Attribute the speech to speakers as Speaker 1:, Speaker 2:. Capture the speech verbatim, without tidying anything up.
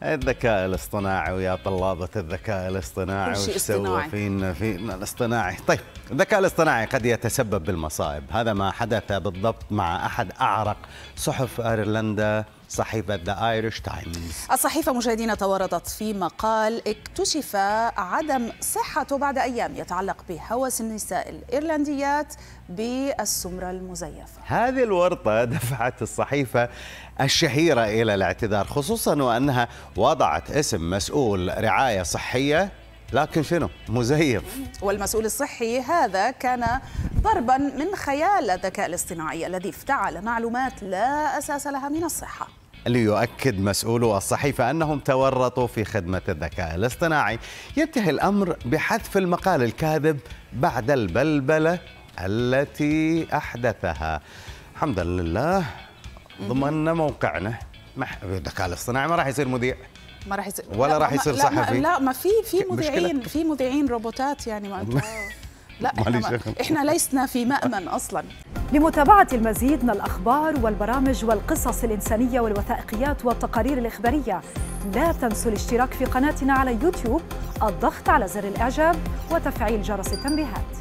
Speaker 1: الذكاء الاصطناعي ويا طلابة الذكاء الاصطناعي وش سوى فينا فينا الاصطناعي. طيب، الذكاء الاصطناعي قد يتسبب بالمصائب، هذا ما حدث بالضبط مع أحد أعرق صحف أيرلندا، صحيفة ذا ايريش تايمز.
Speaker 2: الصحيفة مشاهدينا تورطت في مقال اكتشف عدم صحته بعد أيام يتعلق بهوس النساء الإيرلنديات بالسمرة المزيفة.
Speaker 1: هذه الورطة دفعت الصحيفة الشهيرة إلى الاعتذار، خصوصا وأنها وضعت اسم مسؤول رعاية صحية لكن شنو؟ مزيف.
Speaker 2: والمسؤول الصحي هذا كان ضربا من خيال الذكاء الاصطناعي الذي افتعل معلومات لا أساس لها من الصحة.
Speaker 1: ليؤكد مسؤولو الصحيفة أنهم تورطوا في خدمة الذكاء الاصطناعي. ينتهي الأمر بحذف المقال الكاذب بعد البلبلة التي أحدثها. حمدا لله ضمننا موقعنا. الذكاء الاصطناعي ما راح يصير مذيع،
Speaker 2: ما راح يصير
Speaker 1: ولا راح يصير
Speaker 2: لا
Speaker 1: صحفي.
Speaker 2: لا ما في في مذيعين، في مذيعين روبوتات يعني ما انت لا احنا, احنا لسنا في مأمن اصلا.
Speaker 3: لمتابعة المزيد من الأخبار والبرامج والقصص الإنسانية والوثائقيات والتقارير الإخبارية، لا تنسوا الاشتراك في قناتنا على يوتيوب، الضغط على زر الإعجاب وتفعيل جرس التنبيهات.